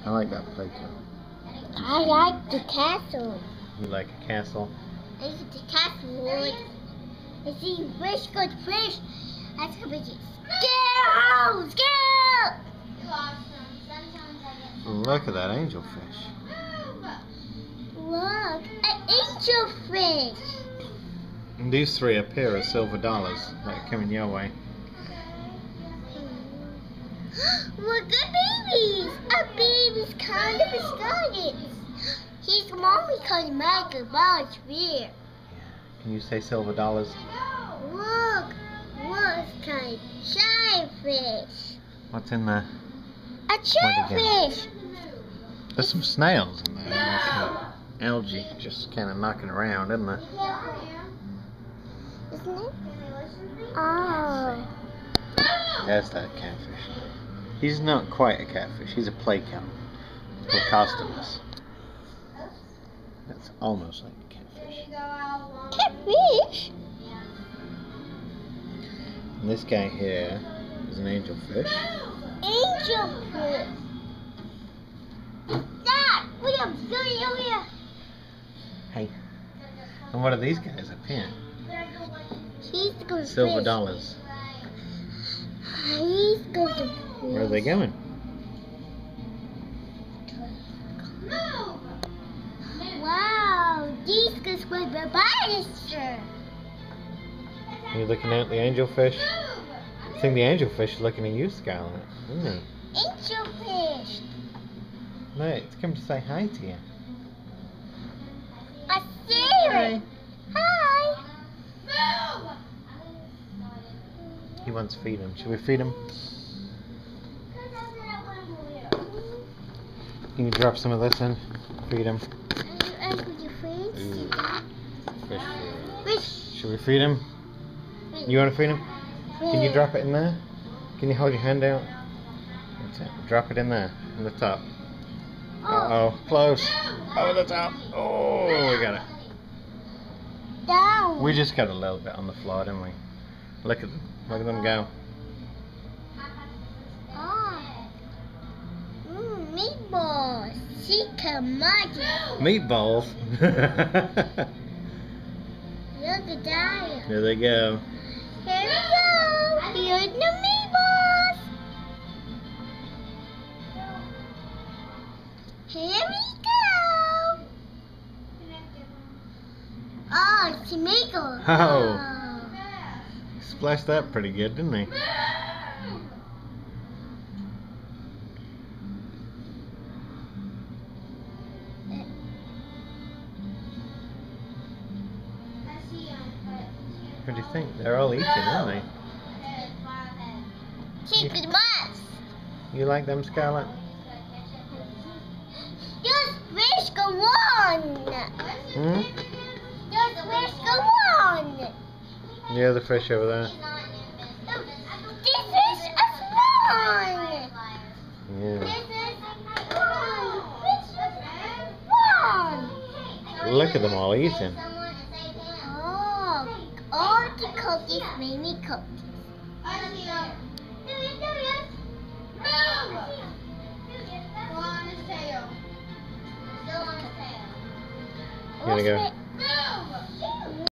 I like that play too. I like the castle. You like a castle? I like the castle. I see fish, good fish. That's gonna be scale, scale. Look at that angelfish. Look, an angelfish. And these three up here are silver dollars that are coming your way. Look at babies. A baby's kind of excited. His mommy called Michael Ball's beer. Can you say silver dollars? Look, what's kind of shy fish? What's in there? A jellyfish. There's some snails in there. There's some algae just kind of knocking around, isn't there? Isn't it? Oh. That's that catfish. He's not quite a catfish. He's a play cow. It's Plecostomus. That's almost like a catfish. Catfish? And this guy here is an angelfish. Angelfish. Dad, William, over here. Hey. And what are these guys up here? He's going to Silver fish. dollars. He's going to fish. Where are they going? Wow, these guys were the banister. You're looking at the angelfish? I think the angelfish is looking at you, Scarlett, isn't he? Angelfish. No, it's come to say hi to you. I see it. Hi. He wants to feed him. Should we feed him? Can you drop some of this in? Feed him. Could you feed? Ooh. Fish. Fish. Should we feed him? You want to feed him? Can you drop it in there? Can you hold your hand out? That's it. Drop it in there, on the top. Uh-oh, close. Over the top. Oh, we got it. Down. We just got a little bit on the floor, didn't we? Look at them. Look at them go. Oh. Meatballs. Chica magic. Meatballs. Look at that. There they go. Here we go. Here's the meatballs. Here we go. Oh, tomato. Oh. Splashed that pretty good, didn't he? What do you think? They're all eating, aren't they? Chicken nuts. You like them, Scarlett? Just fish go on. Hmm? Just fish go on. The other fish over there. This fish is one. Yeah. This is one. Look at them all eating. Oh, all the cookies made me cookies. You gonna go?